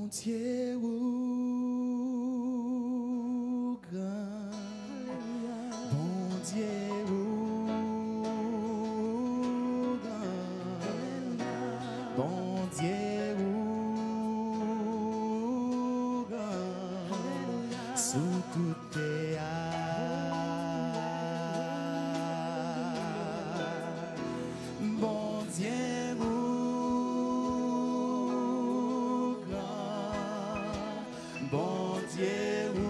Dieu ou grand, bon Dieu ou grand, bon Dieu ou grand, sous toute terre. Bon Dieu ou grand, bon Dieu ou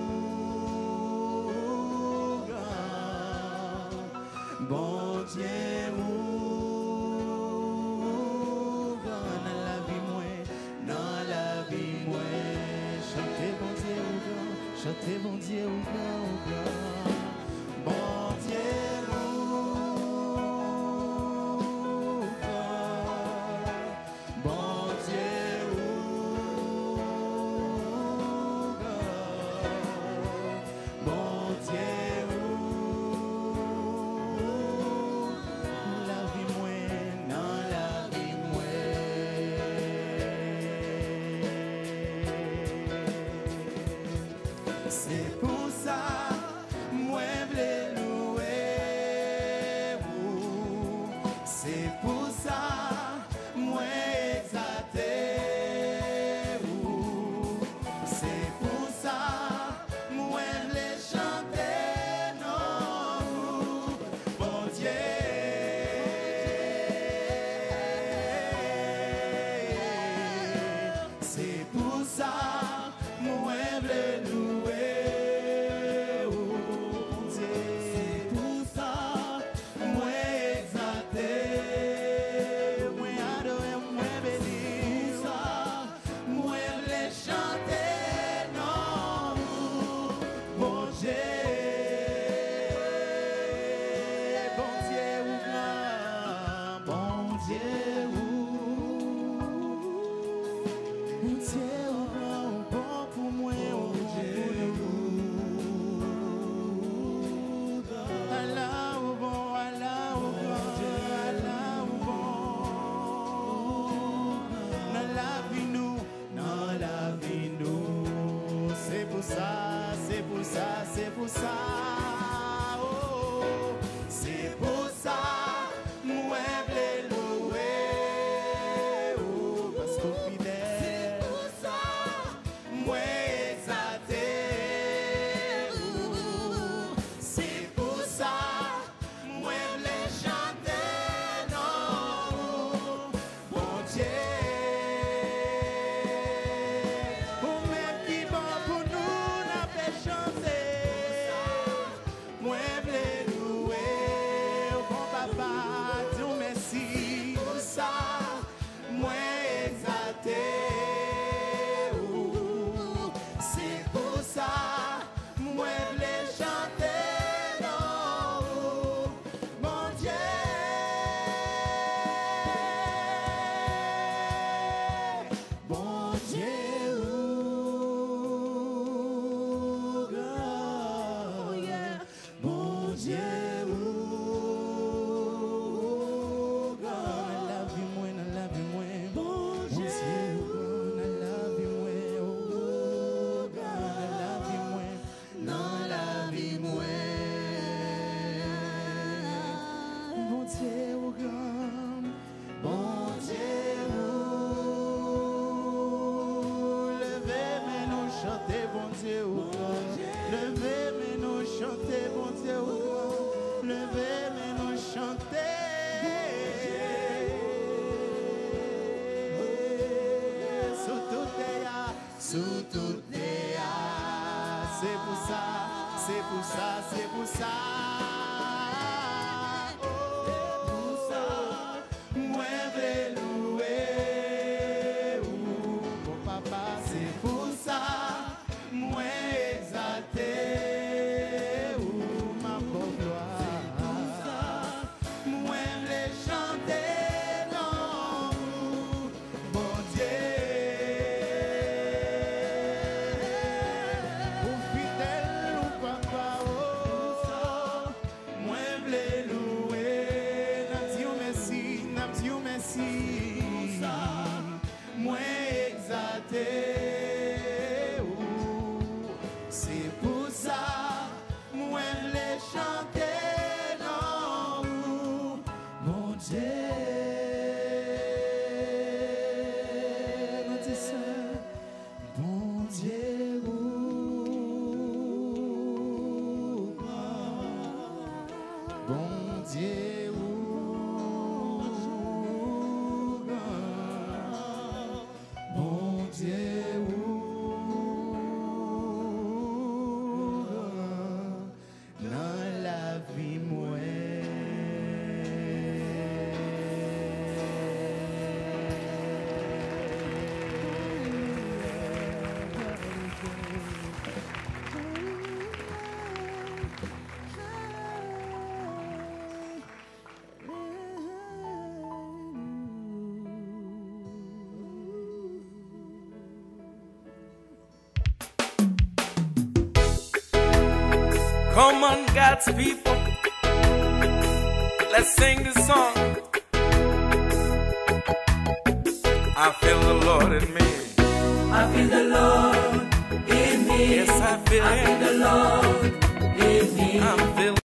grand, bon Dieu ou grand, dans la vie moi, dans la vie moi, chantez bon Dieu ou grand, chantez bon Dieu ou grand, ou grand, bon Dieu ou c'est pour ça, moi v'lais louer vous. C'est pour ça, moi exalter vous. C'est pour ça, moi v'lais chanter non vous. Bon Dieu. C'est pour ça, moi v'lais louer. C'est pour ça, c'est pour ça, oh, c'est pour ça, moi v'lais louer, oh, parce qu'au fidèle, c'est pour ça, moi exalter, oh, c'est pour ça, moi v'lais chanter, non, bon Dieu. Levez, mais nous chanter, bon Dieu, levez, mais nous chanter. Sous tout c'est pour ça, c'est pour ça, c'est pour ça. Oh, pour ça, moi v'lais louer, bon papa, c'est pour ça, moi exalter, ma bonne gloire. C'est pour ça, moi v'lais chanter, non, bon Dieu. exalter. C'est pour ça, moi les chanter dans vous, mon Dieu. Bon Dieu, bon Dieu, bon Dieu, dans la vie moi. Come on, God's people, let's sing this song. I feel the Lord in me. I feel the Lord in me. Yes, I feel the Lord in me. I'm feeling